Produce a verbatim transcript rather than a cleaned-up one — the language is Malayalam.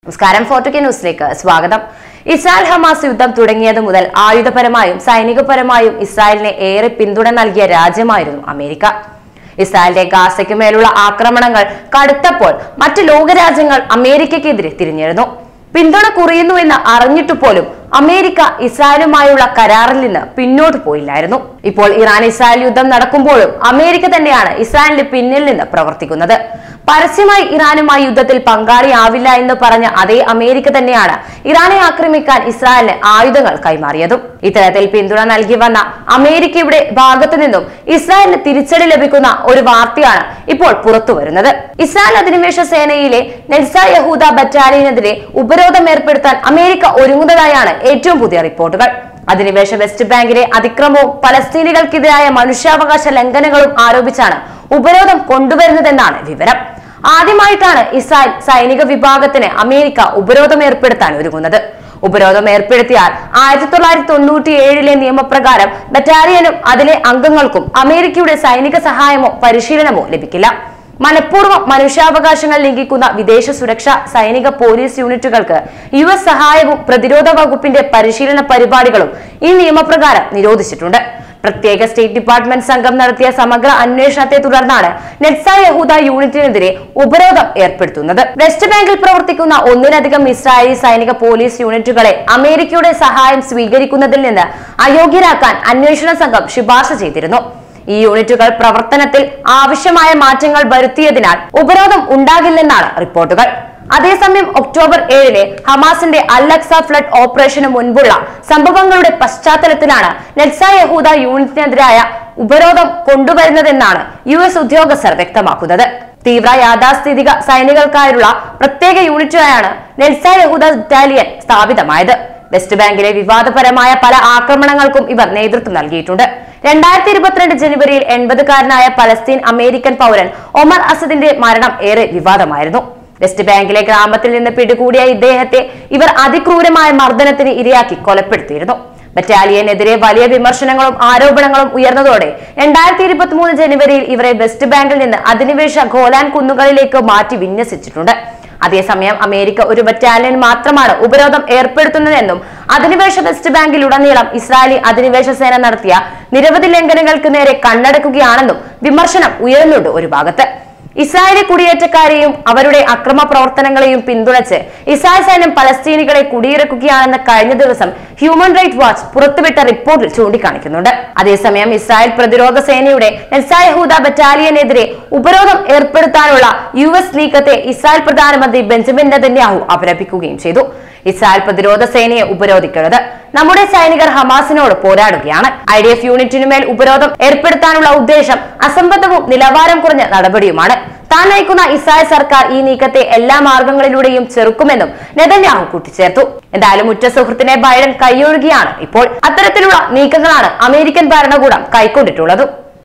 നമസ്കാരം ഫോർട്ടുകെ ന്യൂസിലേക്ക് സ്വാഗതം. ഇസ്രായേൽ ഹമാസ് യുദ്ധം തുടങ്ങിയത് മുതൽ ആയുധപരമായും സൈനികപരമായും ഇസ്രായേലിനെ ഏറെ പിന്തുണ നൽകിയ രാജ്യമായിരുന്നു അമേരിക്ക. ഇസ്രായേലിന്റെ ഗാസയ്ക്ക് മേലുള്ള ആക്രമണങ്ങൾ കടുത്തപ്പോൾ മറ്റ് ലോകരാജ്യങ്ങൾ അമേരിക്കയ്ക്കെതിരെ തിരിഞ്ഞിരുന്നു. പിന്തുണ കുറയുന്നു എന്ന് അറിഞ്ഞിട്ടു പോലും അമേരിക്ക ഇസ്രായേലുമായുള്ള കരാറിൽ നിന്ന് പിന്നോട്ട് പോയില്ലായിരുന്നു. ഇപ്പോൾ ഇറാൻ ഇസ്രായേൽ യുദ്ധം നടക്കുമ്പോഴും അമേരിക്ക തന്നെയാണ് ഇസ്രായേലിന്റെ പിന്നിൽ നിന്ന് പ്രവർത്തിക്കുന്നത്. പരസ്യമായി ഇറാനുമായി യുദ്ധത്തിൽ പങ്കാളിയാവില്ല എന്ന് പറഞ്ഞ അതേ അമേരിക്ക തന്നെയാണ് ഇറാനെ ആക്രമിക്കാൻ ഇസ്രായേലിന് ആയുധങ്ങൾ കൈമാറിയതും. ഇത്തരത്തിൽ പിന്തുണ നൽകി വന്ന അമേരിക്കയുടെ ഭാഗത്തു നിന്നും ഇസ്രായേലിന് തിരിച്ചടി ലഭിക്കുന്ന ഒരു വാർത്തയാണ് ഇപ്പോൾ പുറത്തു വരുന്നത്. ഇസ്രായേൽ അധിനിവേശ സേനയിലെ നെറ്റ്സ യഹൂദ ബറ്റാലിയനെതിരെ ഉപരോധം ഏർപ്പെടുത്താൻ അമേരിക്ക ഒരുങ്ങുന്നതായാണ് ഏറ്റവും പുതിയ റിപ്പോർട്ടുകൾ. അധിനിവേശ വെസ്റ്റ് ബാങ്കിലെ അതിക്രമവും പലസ്തീനികൾക്കെതിരായ മനുഷ്യാവകാശ ലംഘനങ്ങളും ആരോപിച്ചാണ് ഉപരോധം കൊണ്ടുവരുന്നതെന്നാണ് വിവരം. ആദ്യമായിട്ടാണ് ഇസ്രായേൽ സൈനിക വിഭാഗത്തിന് അമേരിക്ക ഉപരോധം ഏർപ്പെടുത്താൻ ഒരുങ്ങുന്നത്. ഉപരോധം ഏർപ്പെടുത്തിയാൽ ആയിരത്തി തൊള്ളായിരത്തി തൊണ്ണൂറ്റി ഏഴിലെ നിയമപ്രകാരം ബറ്റാലിയനും അതിലെ അംഗങ്ങൾക്കും അമേരിക്കയുടെ സൈനിക സഹായമോ പരിശീലനമോ ലഭിക്കില്ല. മനഃപൂർവ്വം മനുഷ്യാവകാശങ്ങൾ ലംഘിക്കുന്ന വിദേശ സുരക്ഷാ സൈനിക പോലീസ് യൂണിറ്റുകൾക്ക് യു എസ് സഹായവും പ്രതിരോധ വകുപ്പിന്റെ പരിശീലന പരിപാടികളും ഈ നിയമപ്രകാരം നിരോധിച്ചിട്ടുണ്ട്. പ്രത്യേക സ്റ്റേറ്റ് ഡിപ്പാർട്ട്മെന്റ് സംഘം നടത്തിയ സമഗ്ര അന്വേഷണത്തെ തുടർന്നാണ് നെറ്റ്സ യഹൂദ യൂണിറ്റിനെതിരെ ഉപരോധം ഏർപ്പെടുത്തുന്നത്. വെസ്റ്റ് ബാങ്കിൽ പ്രവർത്തിക്കുന്ന ഒന്നിലധികം ഇസ്രായേലി സൈനിക പോലീസ് യൂണിറ്റുകളെ അമേരിക്കയുടെ സഹായം സ്വീകരിക്കുന്നതിൽ നിന്ന് അയോഗ്യരാക്കാൻ അന്വേഷണ സംഘം ശുപാർശ ചെയ്തിരുന്നു. ഈ യൂണിറ്റുകൾ പ്രവർത്തനത്തിൽ ആവശ്യമായ മാറ്റങ്ങൾ വരുത്തിയതിനാൽ ഉപരോധം ഉണ്ടാകില്ലെന്നാണ് റിപ്പോർട്ടുകൾ. അതേസമയം ഒക്ടോബർ ഏഴിലെ ഹമാസിന്റെ അൽ അക്സ ഫ്ലഡ് ഓപ്പറേഷന് മുൻപുള്ള സംഭവങ്ങളുടെ പശ്ചാത്തലത്തിലാണ് നെറ്റ്സ യഹൂദ യൂണിറ്റിനെതിരായ ഉപരോധം കൊണ്ടുവരുന്നതെന്നാണ് യു എസ് ഉദ്യോഗസ്ഥർ വ്യക്തമാക്കുന്നത്. തീവ്ര യാഥാസ്ഥിതിക സൈനികർക്കായുള്ള പ്രത്യേക യൂണിറ്റായാണ് നെറ്റ്സ യഹൂദ ബറ്റാലിയൻ സ്ഥാപിതമായത്. വെസ്റ്റ് ബാങ്കിലെ വിവാദപരമായ പല ആക്രമണങ്ങൾക്കും ഇവർ നേതൃത്വം നൽകിയിട്ടുണ്ട്. രണ്ടായിരത്തി ഇരുപത്തിരണ്ട് ജനുവരിയിൽ എൺപതുകാരനായ പലസ്തീൻ അമേരിക്കൻ പൗരൻ ഒമർ അസദിന്റെ മരണം ഏറെ വിവാദമായിരുന്നു. വെസ്റ്റ് ബാങ്കിലെ ഗ്രാമത്തിൽ നിന്ന് പിടികൂടിയ ഇദ്ദേഹത്തെ ഇവർ അതിക്രൂരമായ മർദ്ദനത്തിന് ഇരയാക്കി കൊലപ്പെടുത്തിയിരുന്നു. ബറ്റാലിയനെതിരെ വലിയ വിമർശനങ്ങളും ആരോപണങ്ങളും ഉയർന്നതോടെ രണ്ടായിരത്തി ഇരുപത്തി മൂന്ന് ജനുവരിയിൽ ഇവരെ വെസ്റ്റ് ബാങ്കിൽ നിന്ന് അധിനിവേശ ഗോലാൻ കുന്നുകളിലേക്ക് മാറ്റി വിന്യസിച്ചിട്ടുണ്ട്. അതേസമയം അമേരിക്ക ഒരു ബറ്റാലിയൻ മാത്രമാണ് ഉപരോധം ഏർപ്പെടുത്തുന്നതെന്നും അധിനിവേശ വെസ്റ്റ് ബാങ്കിലുടനീളം ഇസ്രായേലി അധിനിവേശ സേന നടത്തിയ നിരവധി ലംഘനങ്ങൾക്ക് നേരെ കണ്ണടക്കുകയാണെന്നും വിമർശനം ഉയരുന്നുണ്ട്. ഒരു ഭാഗത്ത് ഇസ്രായേലി കുടിയേറ്റക്കാരെയും അവരുടെ അക്രമ പ്രവർത്തനങ്ങളെയും പിന്തുണച്ച് ഇസ്രായേൽ സൈന്യം പലസ്തീനികളെ കുടിയിറക്കുകയാണെന്ന് കഴിഞ്ഞ ദിവസം ഹ്യൂമൻ റൈറ്റ്സ് വാച്ച് പുറത്തുവിട്ട റിപ്പോർട്ടിൽ ചൂണ്ടിക്കാണിക്കുന്നുണ്ട്. അതേസമയം ഇസ്രായേൽ പ്രതിരോധ സേനയുടെ നെറ്റ്സ യഹൂദ ബറ്റാലിയനെതിരെ ഉപരോധം ഏർപ്പെടുത്താനുള്ള യു എസ് നീക്കത്തെ ഇസ്രായേൽ പ്രധാനമന്ത്രി ബെഞ്ചമിൻ നെതന്യാഹു അപലപിക്കുകയും ചെയ്തു. ഇസ്രായേൽ പ്രതിരോധ സേനയെ ഉപരോധിക്കരുത്, നമ്മുടെ സൈനികർ ഹമാസിനോട് പോരാടുകയാണ്. ഐ ഡി എഫ് യൂണിറ്റിനുമേൽ ഉപരോധം ഏർപ്പെടുത്താനുള്ള ഉദ്ദേശം അസംബന്ധവും നിലവാരം കുറഞ്ഞ നടപടിയുമാണ്. താൻ നയിക്കുന്ന ഇസ്രായേൽ സർക്കാർ ഈ നീക്കത്തെ എല്ലാ മാർഗങ്ങളിലൂടെയും ചെറുക്കുമെന്നും നെതന്യാഹു കൂട്ടിച്ചേർത്തു. എന്തായാലും ഉറ്റ സുഹൃത്തിനെ ബൈഡൻ കൈയൊഴുകിയാണ് ഇപ്പോൾ. അത്തരത്തിലുള്ള നീക്കങ്ങളാണ് അമേരിക്കൻ ഭരണകൂടം കൈക്കൊണ്ടിട്ടുള്ളത്.